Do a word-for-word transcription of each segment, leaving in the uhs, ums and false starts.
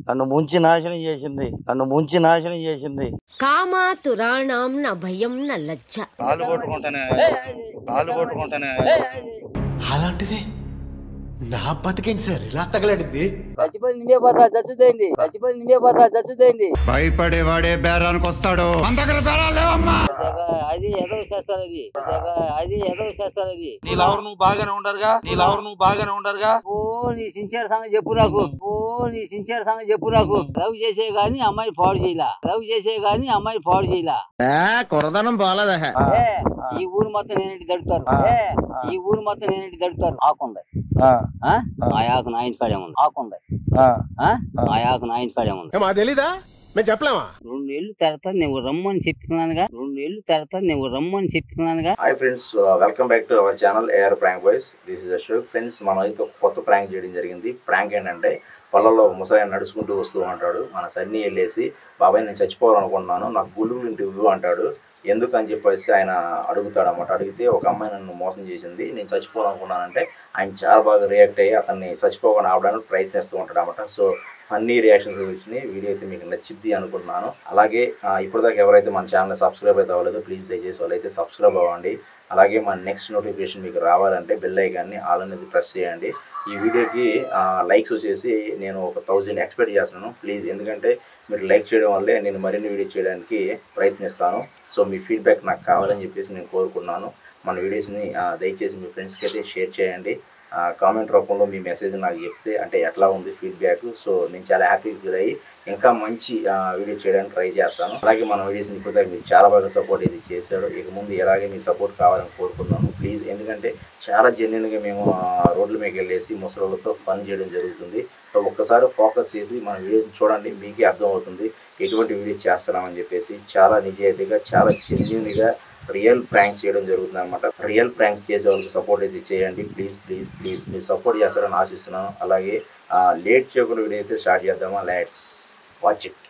నన్ను ముంచి నాశనం చేసింది నన్ను ముంచి నాశనం చేసింది కామాతురాణం న భయం న లజ్జ. కాలు కొట్టుకుంటానే కాలు కొట్టుకుంటానే అలాంటిది నా బతికేంటి సార్ ఇలా తగలడింది. చచ్చిపోయి నిమే పోతా చచ్చుదైంది చచ్చిపోయి నిమే పోతా చచ్చుదైంది. భయపడేవాడే బేరానికి వస్తాడు. అది ఏదో చేస్తారు అది అది ఏదో చేస్తారు అది. నీళ్ళెవరు నువ్వు బాగానే ఉండరుగా నీళ్ళెవరు నువ్వు బాగానే ఉండరుగా. ఓ నీ సిన్సియర్ సంగతి చెప్పు నాకు. ఓ నీ సిన్సియర్ సంగతి చెప్పు నాకు. లవ్ చేసే గాని అమ్మాయి పాడు చేయలా లవ్ చేసే గాని అమ్మాయి పాడు చేయలా. కొరదనం బాలేదా. ఈ ఊరు మొత్తం నేనేంటి దడుతారు ఈ ఊరు మొత్తం నేనేంటి దడుతారు. ఆకుంది ఆ ఆకు నా ఇంటి కాడే ఉంది. ఆకుంది ఆ ఆకు నా ఇంటి కాడే ఉంది. తెలీదా మేము చెప్పలేమా. రెండు ఏళ్ళు తెరతా నువ్వు రమ్మని చెప్తున్నానుగా రెండు ఏళ్ళు తెరతా నువ్వు రమ్మని చెప్తున్నానుగా. Hi friends, welcome back to our channel AR prank boys. This is Ashok. Friends, మనం అయితే ఒక కొత్త ప్రాంక్ చేయడం జరిగింది. ప్రాంక్ ఏంటంటే పొలంలో ముసలాయన నడుచుకుంటూ వస్తూ ఉంటాడు. మన సన్నీ వెళ్ళేసి బాబాయ్ నేను చచ్చిపోవాలనుకుంటున్నాను నాకు గుళ్ళు ఇంటి ఇవ్వు అంటాడు. ఎందుకు అని చెప్పేసి ఆయన అడుగుతాడు అన్నమాట. అడిగితే ఒక అమ్మాయి నన్ను మోసం చేసింది నేను చచ్చిపోవాలనుకున్నానంటే ఆయన చాలా బాగా రియాక్ట్ అయ్యి అతన్ని చచ్చిపోకుండా ఆవడానికి ప్రయత్నిస్తూ ఉంటాడు అన్నమాట. సో అన్ని రియాక్షన్స్ వచ్చినాయి. వీడియో అయితే మీకు నచ్చిద్ది అనుకుంటున్నాను. అలాగే ఇప్పటిదాకా ఎవరైతే మన ఛానల్ సబ్స్క్రైబ్ అయితే అవ్వలేదో ప్లీజ్ దయచేసి వాళ్ళైతే సబ్స్క్రైబ్ అవ్వండి. అలాగే మన నెక్స్ట్ నోటిఫికేషన్ మీకు రావాలంటే బెల్ ఐకాన్ని ఆల్ అనేది ప్రెస్ చేయండి. ఈ వీడియోకి లైక్స్ వచ్చేసి నేను ఒక థౌజండ్ ఎక్స్పెక్ట్ చేస్తున్నాను ప్లీజ్. ఎందుకంటే మీరు లైక్ చేయడం వల్లే నేను మరిన్ని వీడియో చేయడానికి ప్రయత్నిస్తాను. సో మీ ఫీడ్బ్యాక్ నాకు కావాలని చెప్పేసి నేను కోరుకున్నాను. మన వీడియోస్ని దయచేసి మీ ఫ్రెండ్స్కి అయితే షేర్ చేయండి. కామెంట్ రూపంలో మీ మెసేజ్ నాకు చెప్తే అంటే ఎట్లా ఉంది ఫీడ్బ్యాక్. సో నేను చాలా హ్యాపీ ఫీల్ అయ్యి ఇంకా మంచి వీడియో చేయడానికి ట్రై చేస్తాను. అలాగే మన వీడియోస్ని ఇప్పుడు మీరు చాలా బాగా సపోర్ట్ ఇది చేశాడు. ఇక ముందు ఎలాగే మీ సపోర్ట్ కావాలని కోరుకున్నాను ప్లీజ్. ఎందుకంటే చాలా జెన్యున్గా మేము రోడ్ల మీద వెళ్ళేసి ముసలితో పని చేయడం జరుగుతుంది. సో ఒక్కసారి ఫోకస్ చేసి మన వీడియోస్ని చూడండి, మీకే అర్థమవుతుంది ఎటువంటి వీడియో చేస్తున్నామని చెప్పేసి. చాలా నిజాయితీగా చాలా జెన్యున్గా రియల్ ప్రాంక్స్ చేయడం జరుగుతుంది అనమాట. రియల్ ప్రాంక్స్ చేసే వాళ్ళకి సపోర్ట్ అయితే చేయండి ప్లీజ్ ప్లీజ్ ప్లీజ్. మీరు సపోర్ట్ చేస్తారని ఆశిస్తున్నాను. అలాగే లేట్ చేయకుండా వీడియో అయితే స్టార్ట్ చేద్దామా. Let's watch it.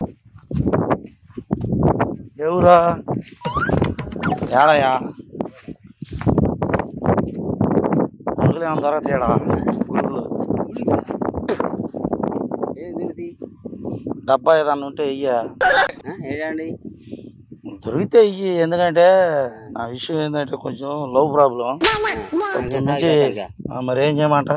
ఎవరా ఏడయ్యా గుళ్ళు ఏమన్నా దొరకతేడా గుళ్ళు డబ్బా ఏదన్నా ఉంటే ఇయ్యా ఏంటండి దొరికితే ఇయ్యి. ఎందుకంటే నా విషయం ఏంటంటే కొంచెం లవ్ ప్రాబ్లం నుంచి మరి ఏం చేయమంట.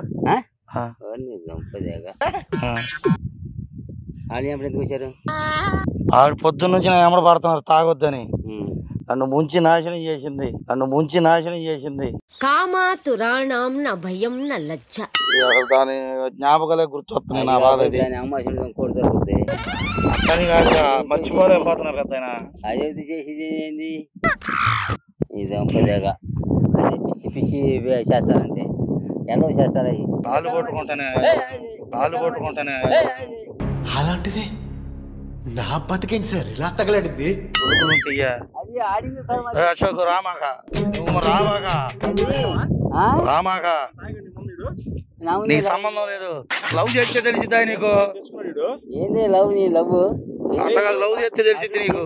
వచ్చారు ఆవిడ పొద్దున్న నుంచి నా ఎమడ పడుతున్నారు తాగొద్దని. నన్ను ముంచి నాశనం చేసింది నన్ను ముంచి నాశనం చేసింది కామాతురాణం న భయం న లజ్జ. దాని జ్ఞాపకాలే గుర్తొస్తున్నాయి నా బాధ. కోడి దొరుకుతుంది కానీ కాదు మర్చిపోలేకపోతున్నా పెద్ద. అదేది చేసేది ఏంది ఇది దొంపదేగా అదే పిచ్చి పిచ్చి చేస్తానంటే ఎంతో చేస్తారు. అవి కాలు కొట్టుకుంటానే కాలు కొట్టుకుంటానే అలాంటిది నా బతికేంటి సార్ ఇలా తగలడింది. అది ఆడింది అశోక్ రామాక నువ్వు రామాక రామాక నీకు సంబంధం లేదు. లవ్ చేస్తే తెలిసిద్దా నీకు? ఏంది లవ్ నీ లవ్ అట్లా లవ్ చేస్తే తెలిసిద్ది నీకు.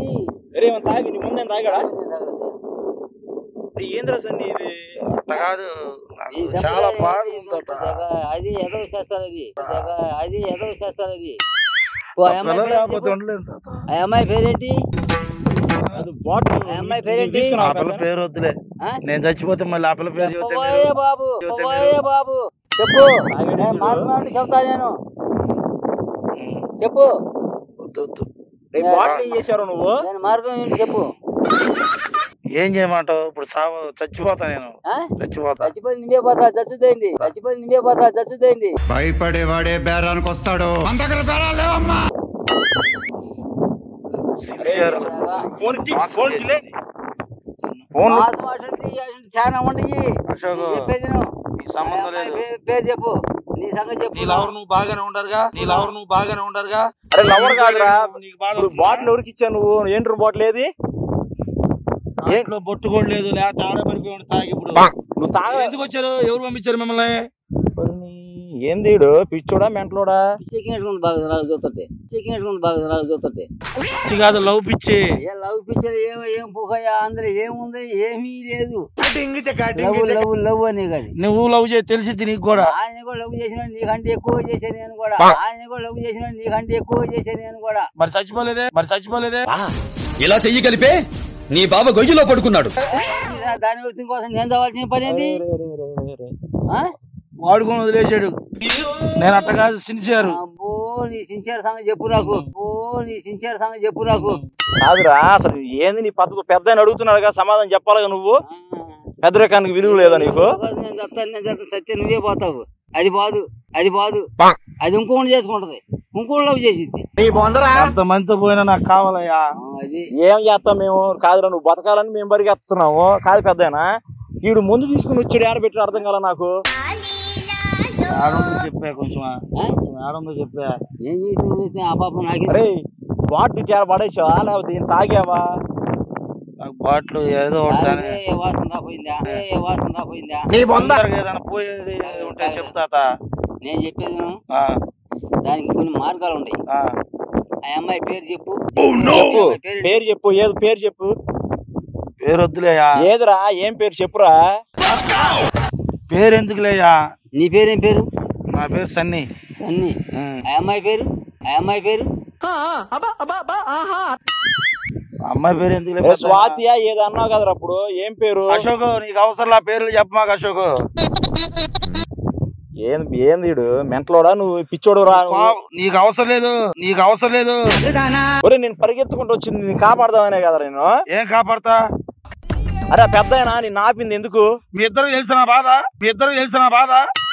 ఏంద్రా సన్ని ఇది అట్లా కాదు చాలా బాగుంది. అది ఏదో చేస్తారు అది అది ఏదో చేస్తారు అది. అమ్మాయి పేరేంటి అమ్మాయి పేరేంటి? ఆ పిల్ల పేరు వద్దులే, నేను చచ్చిపోతే మళ్ళీ ఆ పిల్ల పేరు చెబితే బాబు బాబు చెప్పు మాట్లాడి చెప్తా నేను చెప్పు. చేశారు నువ్వు మార్గం ఏంటి చెప్పు. ఏం చేయమంటావు? ఇప్పుడు సావు చచ్చిపోతా నేను చచ్చిపోతా చచ్చిపోయి నిమే పోతా చచ్చుదైంది చచ్చిపోయి నిమే పోతా చచ్చుదైంది. భయపడేవాడే బేరానికి వస్తాడు. చాలా ఉండయి చెప్పేది సంబంధం లేదు. పేరు చెప్పు నీ సంగతి చెప్పు. నీళ్ళెవరు నువ్వు బాగానే ఉండరుగా నీళ్ళెవరు నువ్వు బాగానే ఉండరుగా. అరే లవర్ కాదురా బాటిల్ ఎవరికి ఇచ్చా నువ్వు? ఏంటి బాటిల్ ఏది? ఏంట్లో బొట్టు కూడా లేదు లేకపోతే ఆడపడిపోయి తాగి. ఇప్పుడు నువ్వు తాగ ఎందుకు వచ్చారు? ఎవరు పంపించారు మిమ్మల్ని? ఏంది పిచ్చోడా మెంటలోడా? పిచ్చెక్కినట్టుకుంది బాగా రాళ్ళు చూస్తుంటే పిచ్చెక్కినట్టుకుంది బాగా రాళ్ళు చూస్తుంటే పిచ్చి కాదు లవ్ పిచ్చి. ఏ లవ్ పిచ్చర్ ఏమో ఏం పోకయ్యా అందులో ఏముంది ఏమీ లేదు. లవ్ లవ్ లవ్ అనే కానీ నువ్వు లవ్ చేసి తెలిసి నీకు కూడా. ఆయన కూడా లవ్ చేసిన నీకంటే ఎక్కువ చేశాను నేను కూడా. ఆయన కూడా లవ్ చేసిన నీకంటే ఎక్కువ చేశాను నేను కూడా. మరి చచ్చిపోలేదే మరి చచ్చిపోలేదే ఇలా చెయ్యి కలిపే నీ బాబా గొయ్యిలో పడుకున్నాడు. దాని వృత్తి కోసం నేను చదవాల్సిన పని ఏంది? వాడుకొని వదిలేసాడు. నేను అట్ట కాదు సిన్సియర్. అబ్బో నీ సిన్సియర్ సంగతి చెప్పు నాకు. అబ్బో నీ సిన్సియర్ సంగతి చెప్పు నాకు. కాదురా అసలు ఏంది నీ పద్ధతి? పెద్ద ఆయన అడుగుతున్నాడుగా సమాధానం చెప్పాలిగా నువ్వు. పెద్దరికానికి విలువ లేదా నీకు? నేను చెప్తాను నేను చెప్తాను సత్యం నువ్వే పోతావు. అది బాదు అది బాదు అది ఇంకోటి చేసుకుంటది ఇంకోటి లవ్ చేసిద్ది. ఎంత మందితో పోయినా నాకు కావాలయ్యా. అది ఏం చేస్తాం మేము? కాదురా నువ్వు బతకాలని మేము బరిగెత్తున్నాము. కాదు పెద్దయినా వీడు ముందు తీసుకుని వచ్చాడు ఆడబెట్టి అర్థం కాల నాకు. ఆడందో చెప్పా కొంచెం ఆడందో చెప్పా. ఏం చేసి ఆ పాపం నాకే. అరే బాటిల్ చేర పడేసావా లేకపోతే దీన్ని తాగావా? నాకు బాట్లు ఏదో వాసన రాపోయిందా ఏ వాసన రాపోయిందా ఏదైనా పోయేది ఉంటే చెప్తా. నేను చెప్పేది దానికి కొన్ని మార్గాలు ఉన్నాయి. ఆ అమ్మాయి పేరు చెప్పు. పేరు చెప్పు. ఏది పేరు చెప్పు. పేరు వద్దులేయా. ఏదిరా ఏం పేరు చెప్పురా. పేరు ఎందుకులేయా? నీ పేరేం పేరు? నా పేరు సన్నీ. సన్నీ. ఆ అమ్మాయి పేరు? ఆ అమ్మాయి పేరు? అమ్మాయి పేరు ఎందుకు? స్వాతియా ఏదో అన్నావు కదరా అప్పుడు. ఏం పేరు? అశోక్. నీకు అవసరం పేర్లు చెప్పమాక అశోక్. ఏంది ఏంది మెంటలోడా నువ్వు పిచ్చోడు రా. నీకు అవసరం లేదు నీకు అవసరం లేదు. ఒరే నేను పరిగెత్తుకుంటూ వచ్చింది నేను కాపాడదామనే కదా. నేను ఏం కాపాడతా? అరే పెద్ద అయినా నేను ఆపింది ఎందుకు? మీ ఇద్దరు తెలిసిన బాధ మీ ఇద్దరు తెలిసిన బాధ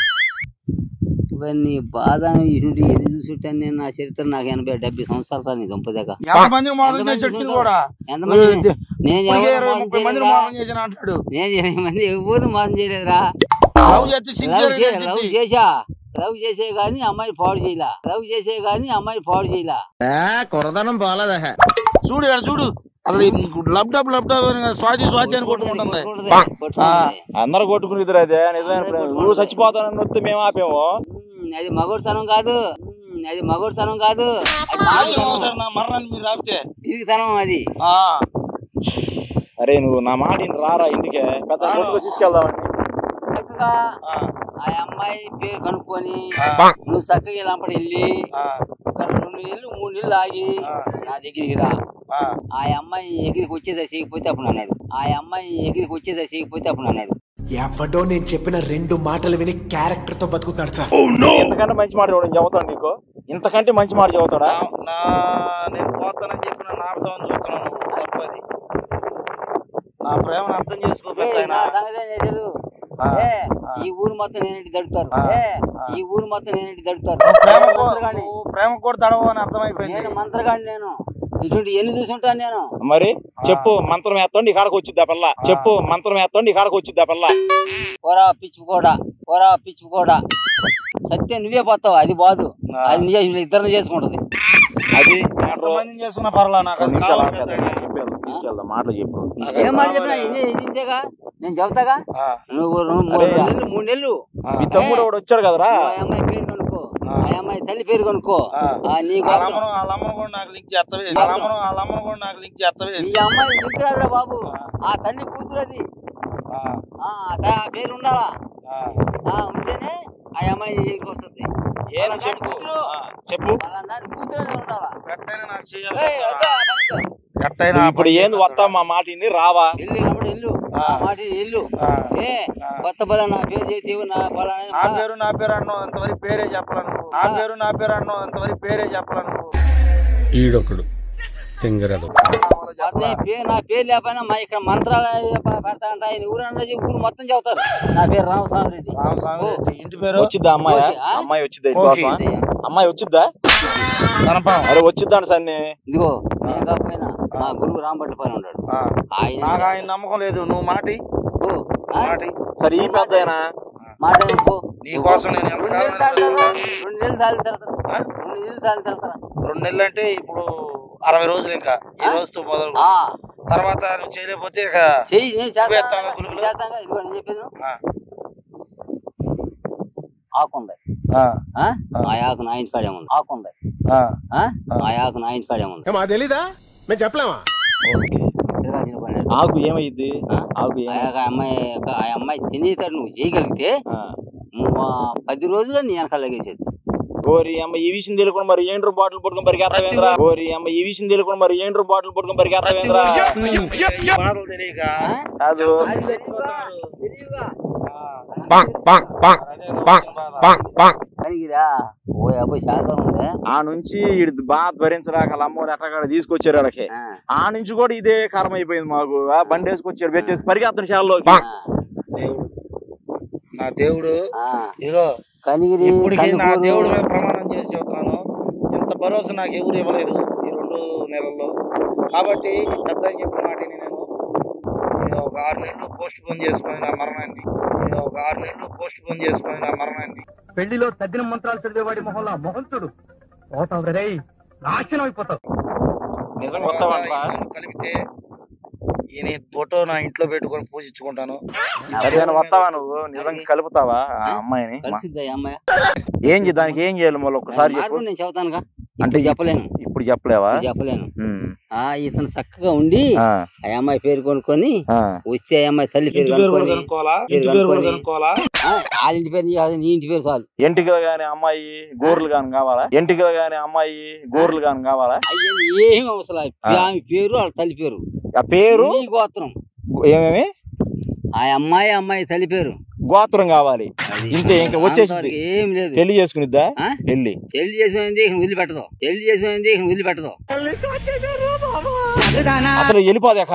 నీ బాధ ఎన్ని చూసుంటాను నేను. నా చరిత్ర నాకు ఎనభై డెబ్బై సంవత్సరాలు రా నీ దంపదాకా. ఎంతమంది మోసం చేసి కూడా నేను ముప్పై మంది మోసం చేసిన అంటాడు. నేను ఇరవై మంది ఎవరు మోసం చేయలేదురా. లవ్ చేసా లవ్ చేసే గాని అమ్మాయి పాడు చేయలా. లవ్ చేసే గాని అమ్మాయి పాడు చేయలా. కొరదనం బాలదా. చూడు ఇక్కడ చూడు అసలు lub dub lub dub Swathi Swathi అని కొట్టుకుంటుంది. అందరు కొట్టుకుని అదే నిజమైన నువ్వు చచ్చిపోతానని వస్తే మేము ఆపేము. అది మగోడుతనం కాదు. అది మగోడుతనం కాదు. మరణాన్ని మీరు ఆపితే తిరిగితనం అది. అరే నువ్వు నా మాట రారా ఇంటికే పెద్ద కొట్టుకు తీసుకెళ్దామని. చక్కగా ఆ అమ్మాయి పేరు కనుక్కొని నువ్వు చక్కగా లంపడి వెళ్ళి రెండు నెలలు మూడు నెలలు ఆగి నా దగ్గరికి రా. ఆ అమ్మాయి ఎగిరికి వచ్చేదా చేయకపోతే అప్పుడు అన్నాడు. ఆ అమ్మాయి ఎగిరికి వచ్చేదా చేయకపోతే అప్పుడు అన్నాడు. ఎవడో నేను చెప్పిన రెండు మాటలు విని క్యారెక్టర్ తో బతుకుతాడు సార్. ఇంతకంటే మంచి మాట చూడండి చెబుతాడు నీకు. ఇంతకంటే మంచి మాట చెబుతాడా? నేను పోతానని చెప్పిన నాపుతామని చూస్తున్నాను. తప్పది. నా ప్రేమను అర్థం చేసుకోవాలి. ఈ ఊరు మొత్తం నేనేంటి దడుతారు. ఈ ఊరు మొత్తం నేనేంటి దడుతారు. ప్రేమ కూడా తడవు అని అర్థమైపోయింది. నేను మంత్రగాడి. నేను ఇటువంటి ఎన్ని చూసుంటాను నేను. మరి చెప్పు మంత్రం వేస్తాండి ఈ కాడకు వచ్చిద్దా పిల్ల. చెప్పు మంత్రం వేస్తాండి ఈ కాడకు వచ్చిద్దా పిల్ల. పోరా పిచ్చి కూడా పోరా పిచ్చి కూడా సత్యం నువ్వే పోతావు. అది బాదు. అది నిజ ఇద్దరిని చేసుకుంటది. అది చేసుకున్న పర్లా నాకు తీసుకెళ్దాం మాటలు చెప్పు. ఏం మాట చెప్పినా ఇంతేగా నేను చెబుతాగా. నువ్వు మూడు నెలలు మూడు నెలలు మీ తమ్ముడు ఒకడు వచ్చాడు కదరా. ఆ అమ్మాయి పేరు కనుక్కో. ఆ అమ్మాయి తల్లి పేరు కనుక్కో. నీకు నాకు లింక్ చేస్తావే నాకు లింక్ చేస్తావే. ఈ అమ్మాయి లింక్ రాదురా బాబు. ఆ తల్లి కూతురు అది. ఆ పేరు ఉండాలా. ఉంటేనే ఆ అమ్మాయి దగ్గరికి వస్తుంది. కూతురు చెప్పు కూతురు ఉండాలా. ఇప్పుడు ఏంది వస్తా మా మాట ఇన్ని రావా. ఇల్లు కాబట్టి ఇల్లు మాట ఇల్లు. ఏ కొత్త బల నా పేరు చేతివి నా బల నా పేరు నా పేరు అన్నావు అంతవరకు పేరే చెప్పాల నువ్వు. నా పేరు నా పేరు అన్నావు అంతవరకు పేరే చెప్పాల నువ్వు. ఈడొకడు తెంగరదు. నా పేరు లేకపోయినా మా ఇక్కడ మంత్రాలు పెడతా అంట. ఆయన ఊరు అంటే ఊరు మొత్తం చెబుతారు. నా పేరు రామస్వామి రెడ్డి. రామస్వామి రెడ్డి. ఇంటి పేరు వచ్చిద్దా అమ్మాయి? అమ్మాయి వచ్చిద్దా? అమ్మాయి వచ్చిద్దా? అరే వచ్చిద్దా సన్ని. ఇదిగో నేను కాకపోయినా మా గురువు రాంభట్ల పని ఉన్నాడు. నాకు ఆయన నమ్మకం లేదు. నువ్వు మాటి మాటి సరే ఈ పెద్ద అయినా మాట నీ కోసం నేను రెండు నెలలు తాళి తడతారా. రెండు నెలలు తాళి తడతారా. రెండు నెలలు అంటే ఇప్పుడు అరవై రోజులు. ఇంకా ఈ రోజుతో మొదలు తర్వాత నువ్వు చేయలేకపోతే ఇక ఇదిగో నేను చెప్పేది ఆకుంది. ఆ ఆకు నా ఇంటి కాడే ఉంది. ఆకు ఉంది, ఆ ఆకు నా ఇంటి కాడే ఉంది. మా తెలీదా మేము చెప్పలేమా? ఆకు ఏమైంది? ఆకు ఆ అమ్మాయి ఆ అమ్మాయి తినేటట్టు నువ్వు చేయగలిగితే పది రోజుల్లో నీ వెనకాల లగేసేది. ఓరి అమ్మ ఈ విషయం తెలుసుకుని మరి ఏండ్రు బాటిల్ పట్టుకుని పరిగెత్తవేంద్రా? ఓరి అమ్మ ఈ విషయం తెలుసుకుని మరి ఏండ్రు బాటిల్ పట్టుకుని పరిగెత్తవేంద్రా? బాధలు తెలియక కాదు ఆ నుంచి ఇడు బాగా భరించరాక వాళ్ళ అమ్మోరు ఎక్కడ తీసుకొచ్చారు వాళ్ళకి. ఆ నుంచి కూడా ఇదే కారం అయిపోయింది మాకు. బండి వేసుకొచ్చారు, పెట్టేసి పరిగెత్తని శాలలో. దేవుడు నా దేవుడు ఇదిగో కనిగిరి ఇప్పటికీ నా దేవుడు మీద ప్రమాణం చేసి చెబుతున్నాను, ఇంత భరోసా నాకు ఎవరు ఇవ్వలేదు ఈ రెండు నెలల్లో. కాబట్టి పెద్ద అని చెప్పిన మాట నేను ఒక ఆరు నెలలు పోస్ట్ పోన్ చేసుకుని నా మరణాన్ని ఒక ఆరు నెలలు పోస్ట్ పోన్ చేసుకుని నా మరణాన్ని పెళ్లిలో తద్దిన మంత్రాలు చదివేవాడి మొహంలో మొహంతుడు పోతావు రే, నాశనం అయిపోతావు. నిజం వస్తావా? కలిపితే ఈయన ఫోటో నా ఇంట్లో పెట్టుకొని పూజించుకుంటాను. వస్తావా నువ్వు? నిజంగా కలుపుతావా ఆ అమ్మాయిని? అమ్మాయి ఏం దానికి ఏం చేయాలి మళ్ళీ ఒక్కసారి చెప్పు. నేను చెబుతానుగా, అంటే చెప్పలేను, ఇప్పుడు చెప్పలేవా? చెప్పలేను. ఆ ఇతను చక్కగా ఉండి ఆ అమ్మాయి పేరు కొనుక్కొని వస్తే ఆ అమ్మాయి తల్లి పేరు కనుక్కోవాలా? వాళ్ళ ఇంటి పేరు నీ ఇంటి పేరు చాలు. ఎంటికలు గాని అమ్మాయి గోర్లు గాని కావాలా? ఎంటికలు గాని అమ్మాయి గోర్లు గాని కావాలా? అయ్యే ఏమి అవసరం. ఆమె పేరు వాళ్ళ తల్లి పేరు, ఆ పేరు గోత్రం ఏమేమి ఆ అమ్మాయి అమ్మాయి తల్లి పేరు గోత్రం కావాలి. ఇంతే, ఇంకా వచ్చేసింది. ఏం లేదు. పెళ్లి చేసుకునిద్దా? పెళ్లి పెళ్లి చేసుకునేది వదిలి పెట్టదు, పెళ్లి చేసుకునేది వదిలి పెట్టదు. అసలు వెళ్ళిపోదాక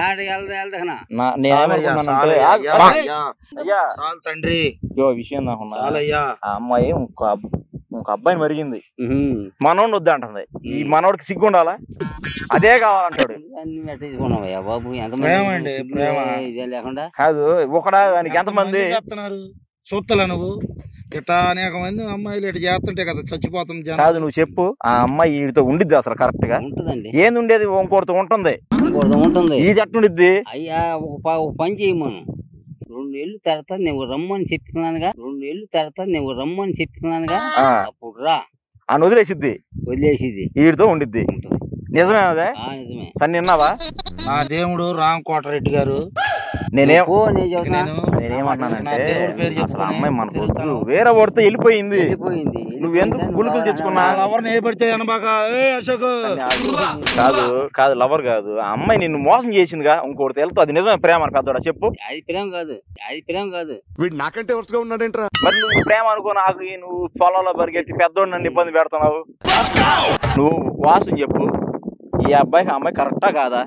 తండ్రి విషయం నాకున్నా. ఆ అమ్మాయి ఇంకో ఇంకో అబ్బాయిని మరిగింది, మనోడిని వద్దా అంటుంది. ఈ మనోడికి సిగ్గు ఉండాలా? అదే కావాలంటాడు. బాబు లేకుండా కాదు ఒకడా దానికి ఎంతమంది చేస్తున్నారు చూస్తలే నువ్వు? ఇట్లా అనేక మంది అమ్మాయిలు ఇట్లా చేస్తుంటే కదా చచ్చిపోతాం. కాదు నువ్వు చెప్పు, ఆ అమ్మాయి వీడితో ఉండిద్ది అసలు కరెక్ట్ గా? ఉంటుందండి. ఏంది ఉండేది? ఇంకోటితో ఉంటుంది, ఉంటుంది. ఈ జట్టు ఉండిద్ది. అయ్యా ఒక పని చేయమను, రెండు ఏళ్ళు తర్వాత నువ్వు రమ్మని చెప్తున్నానుగా, రెండు ఏళ్ళు తర్వాత నువ్వు రమ్మని చెప్తున్నానుగా, అప్పుడు రా అని వదిలేసిద్ది. వదిలేసిద్ది వీడితో ఉండిద్ది. నిజమే అదే? నిజమే. సరే విన్నావా? నా దేవుడు రామ్ కోటరెడ్డి గారు నేనేం నేనేమన్నానంటే అసలు అమ్మాయి మన పొద్దు వేరే వాడితో వెళ్ళిపోయింది. నువ్వెందుకు గులుకులు తెచ్చుకున్నా? లవర్ని ఏ పడితే అశోక్ కాదు కాదు లవర్ కాదు, ఆ అమ్మాయి నిన్ను మోసం చేసిందిగా ఇంకోటి వెళ్తా. అది నిజమే ప్రేమ అని పెద్దోడా చెప్పు? అది ప్రేమ కాదు, అది ప్రేమ కాదు. వీడు నాకంటే వరుసగా ఉన్నాడేంట్రా? మరి నువ్వు ప్రేమ అనుకో, నాకు నువ్వు పొలంలో పరిగెత్తి పెద్దోడు నన్ను ఇబ్బంది పెడుతున్నావు. నువ్వు వాసన చెప్పు, ఈ అబ్బాయికి అమ్మాయి కరెక్టా కాదా?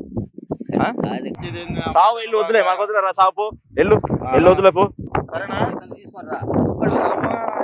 సావు ఎల్లు వద్దులే, మాకు వద్దులే రా, సాపు ఎల్లు ఎల్లు వద్దులేపు. తీసుకురా